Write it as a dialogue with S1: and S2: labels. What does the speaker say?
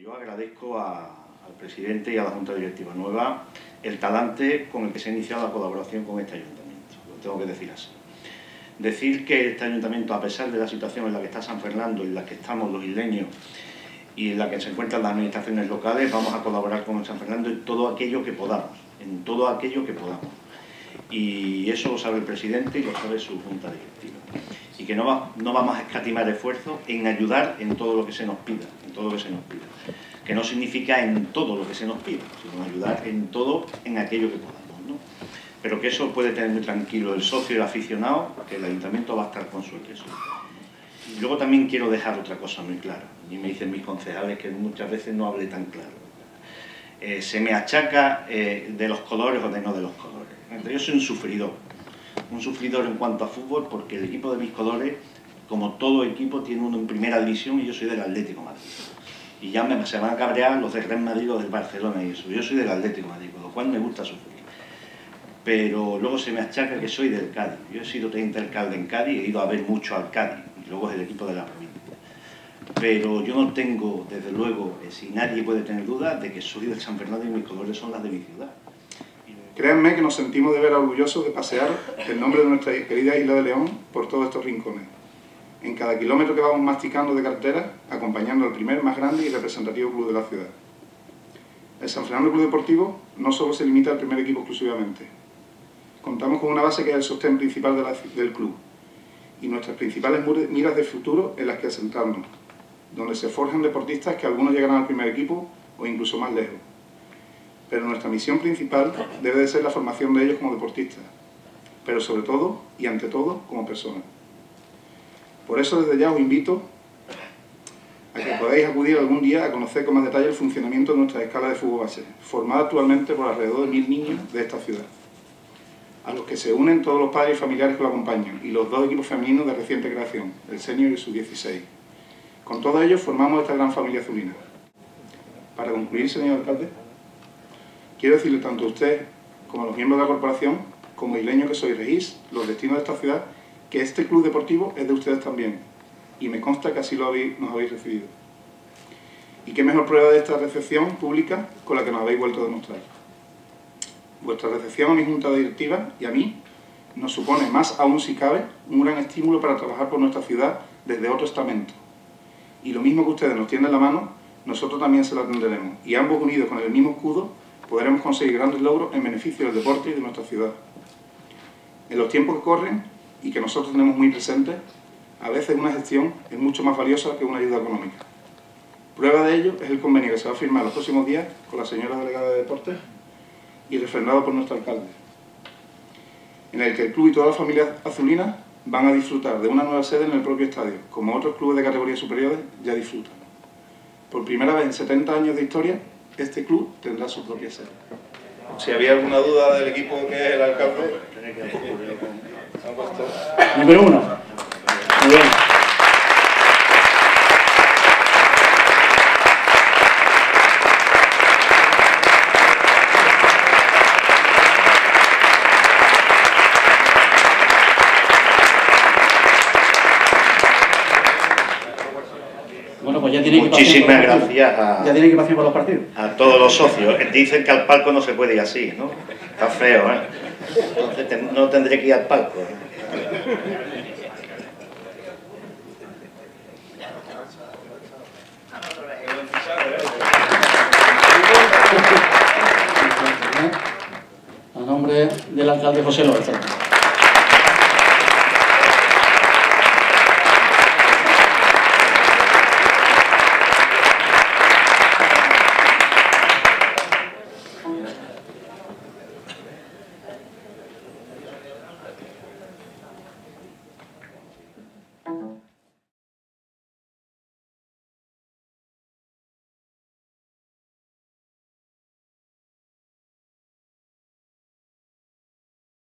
S1: Yo agradezco al presidente y a la Junta Directiva Nueva el talante con el que se ha iniciado la colaboración con este ayuntamiento, lo tengo que decir así. Decir que este ayuntamiento, a pesar de la situación en la que está San Fernando, en la que estamos los isleños y en la que se encuentran las administraciones locales, vamos a colaborar con San Fernando en todo aquello que podamos, Y eso lo sabe el presidente y lo sabe su Junta Directiva. Y que no vamos a escatimar esfuerzos en ayudar en todo lo que se nos pida, Que no significa en todo lo que se nos pida, sino ayudar en todo, en aquello que podamos, ¿no? Pero que eso puede tener muy tranquilo el socio y el aficionado, que el ayuntamiento va a estar con su equipo. Y luego también quiero dejar otra cosa muy clara. Y me dicen mis concejales que muchas veces no hable tan claro. Se me achaca de los colores o de no de los colores. Yo soy un sufridor en cuanto a fútbol, porque el equipo de mis colores, como todo equipo, tiene uno en primera división y yo soy del Atlético de Madrid. Y ya se van a cabrear los del Real Madrid o del Barcelona y eso. Yo soy del Atlético de Madrid, con lo cual me gusta sufrir. Pero luego se me achaca que soy del Cádiz. Yo he sido 30 alcalde en Cádiz, he ido a ver mucho al Cádiz, y luego es el equipo de la provincia. Pero yo no tengo, desde luego, si nadie puede tener dudas, de que soy del San Fernando y mis colores son las de mi ciudad.
S2: Créanme que nos sentimos de veras orgullosos de pasear el nombre de nuestra querida Isla de León por todos estos rincones. En cada kilómetro que vamos masticando de carretera, acompañando al primer, más grande y representativo club de la ciudad. El San Fernando Club Deportivo no solo se limita al primer equipo exclusivamente. Contamos con una base que es el sostén principal del club y nuestras principales miras de futuro en las que asentarnos, donde se forjan deportistas que algunos llegarán al primer equipo o incluso más lejos. Pero nuestra misión principal debe de ser la formación de ellos como deportistas, pero sobre todo y ante todo como personas. Por eso desde ya os invito a que podáis acudir algún día a conocer con más detalle el funcionamiento de nuestra escala de fútbol base, formada actualmente por alrededor de 1000 niños de esta ciudad, a los que se unen todos los padres y familiares que lo acompañan, y los dos equipos femeninos de reciente creación, el senior y el sub-16. Con todos ellos formamos esta gran familia azulina. Para concluir, señor alcalde, quiero decirle tanto a usted como a los miembros de la corporación, como isleños que sois, regís los destinos de esta ciudad, que este club deportivo es de ustedes también, y me consta que así nos habéis recibido. Y qué mejor prueba de esta recepción pública con la que nos habéis vuelto a demostrar. Vuestra recepción a mi junta directiva y a mí nos supone, más aún si cabe, un gran estímulo para trabajar por nuestra ciudad desde otro estamento. Y lo mismo que ustedes nos tienden la mano, nosotros también se la tenderemos, y ambos unidos con el mismo escudo podremos conseguir grandes logros en beneficio del deporte y de nuestra ciudad. En los tiempos que corren, y que nosotros tenemos muy presentes, a veces una gestión es mucho más valiosa que una ayuda económica. Prueba de ello es el convenio que se va a firmar los próximos días con la señora delegada de Deportes y refrendado por nuestro alcalde, en el que el club y toda la familia azulina van a disfrutar de una nueva sede en el propio estadio, como otros clubes de categorías superiores ya disfrutan. Por primera vez en 70 años de historia, este club tendrá su propia sede.
S3: Si había alguna duda del equipo que es el alcalde...
S4: Número 1. Muy bien. Bueno, pues ya tiene
S1: muchísimas gracias
S4: ya tiene equipación para los partidos.
S1: A todos los socios. Dicen que al palco no se puede ir así, ¿no? Está feo, ¿eh? Entonces no tendré que ir al palco, ¿eh?
S4: A nombre del alcalde José López.